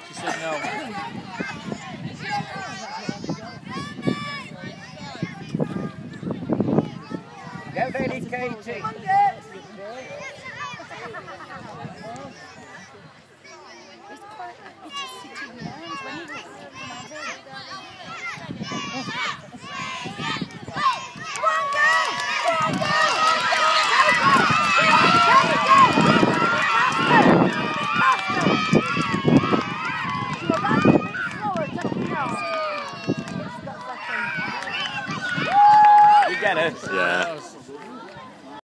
She said no. Get ready, Katie. You get it? Yeah.